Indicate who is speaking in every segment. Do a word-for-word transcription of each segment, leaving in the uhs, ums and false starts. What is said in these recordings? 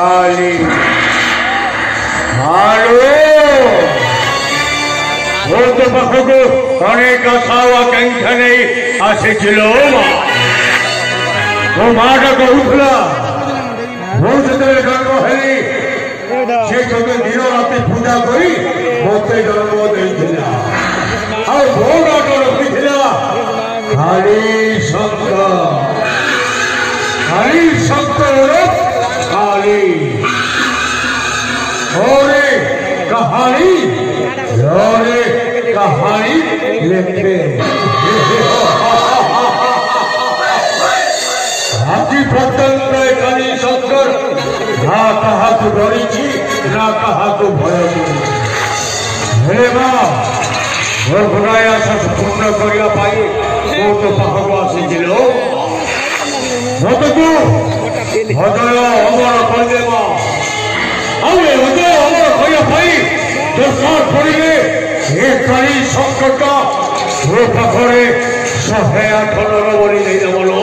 Speaker 1: काली हालो वो तो पाखको अनेक आशावा कंठ नहीं आसिथिलो वो माटा कहूला वो जतबेले जन्म हेली से जबे दिन राति पूजा करी मते जन्म देइथिला आ वो नाटो रखिथिला काली शंकर काली शंकर काली और कहानी और कहानी लिखे हाथी प्रत्यंग काली शंकर ना कहा तो डरी ना कहा तो भय हे माँ और बुराया सब पूर्ण करिया पाई वो तो पाखको आसिथिलो मत तू हृदय अमर करदे माँ आवे हृदय अमर करिया पाई दर्शन करिले हे काली संकट वो पाखरे शहे आठ नर बलि नहीं देवलो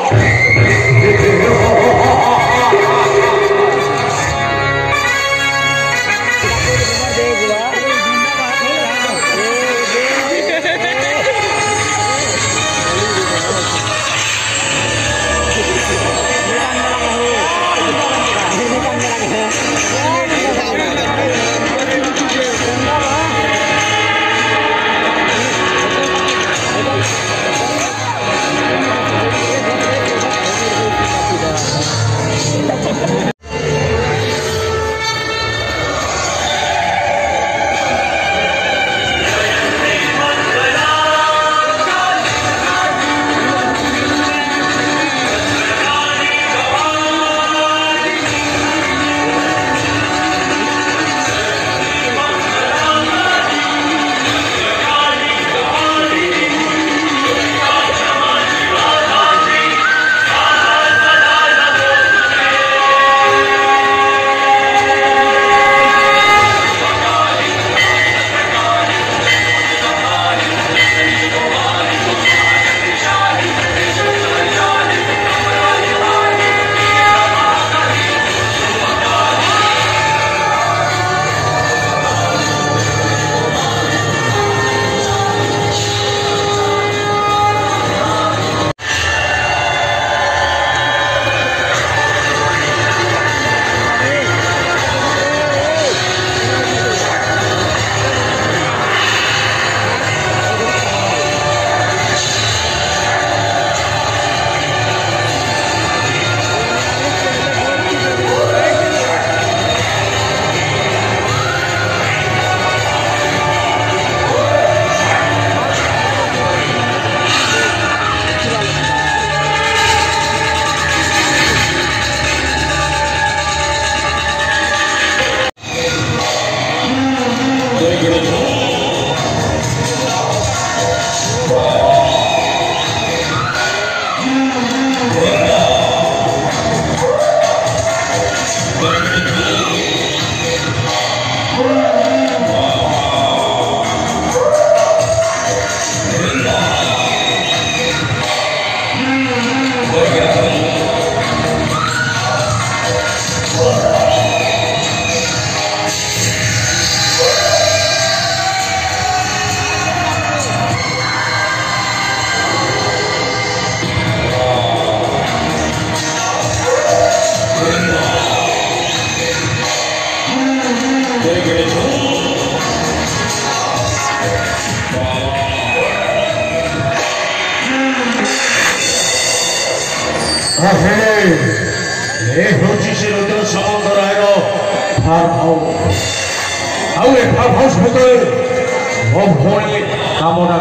Speaker 1: कामना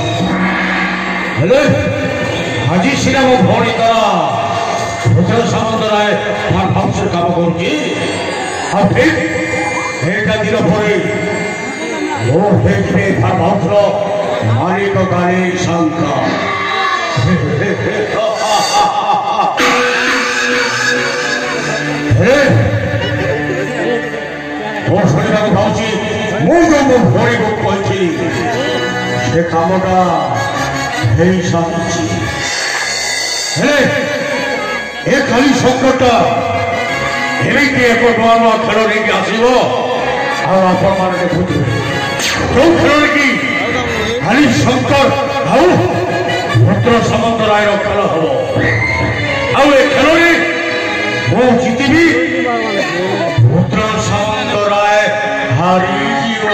Speaker 1: करुले आज सीना मो भौणी द्वारा रुद्र सामंत राय फार्म हाउस काम कर दिन पर वो फार्म हाउस मालिक काली शंकर शुणा पाची मुझे मो भौणी को कही से कामटा सारी। ' ଏମିତି ଏକ ନୂଆ ନୂଆ ଖେଳ ନେଇକି ଆସିବ ଆଉ ଆପଣମାନେ ଦେଖୁଥିବେ ଯୋଉ ଖେଳରେ କି ହରି ଶଙ୍କର ଆଉ ଭଦ୍ର ସାମନ୍ତ ରାୟର ଖେଳ ହବ ଆଉ ଏ ଖେଳରେ ମୁଁ ଜିତିବି ଭଦ୍ର ସାମନ୍ତ ରାୟ ହାରିଯିବ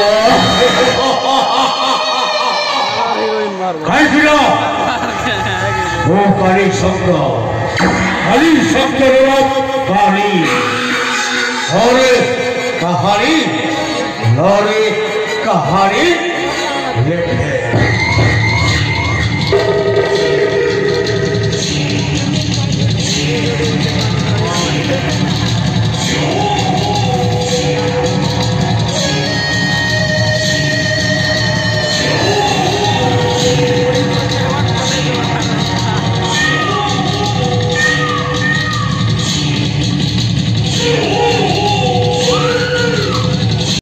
Speaker 1: କାହିଁକି ନା ମୁଁ କାଳି ଶଙ୍କର କାଳି ଶଙ୍କରର କାଳି ହରେ କାହାଣୀ ଲରେ କାହାଣୀ ଲେଖେ